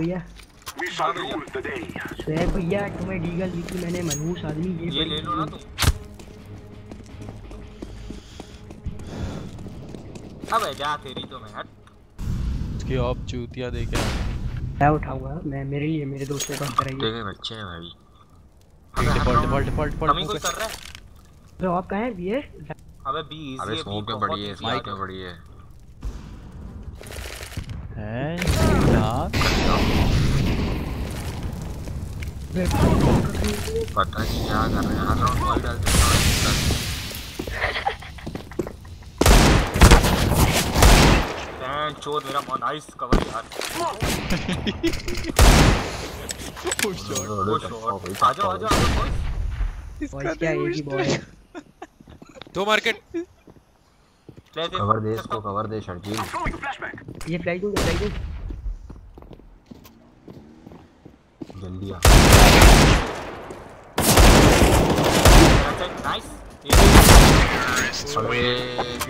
भैया शेख भैया तुम्हें डीगल दी थी मैंने मनहूस आदमी ये ले लो ना तुम। अबे जा तेरी तो मैं हट। उसकी ऑफ चूतिया देखे मैं उठाऊंगा मैं मेरे लिए मेरे दोस्तों का कराइए। देखे बच्चे हैं भाई। डिफॉल्ट हमें कोई कर रहा है। तो आप कहाँ हैं ये? अबे बी इजी है। अबे स्मोक में बड़ी है, स्मोक में बड़ी है। हैं यार पता नहीं क्या कर रहे हैं। हर राउंड बॉल डालते हैं। चोद मेरा नाइस कवर यार। आ जाओ बॉयज क्या एक ही बॉय है। दो मार्केट कवर दे इसको, कवर दे शर्जील। ये फ्लैश दूं जल्दी आ। नाइस।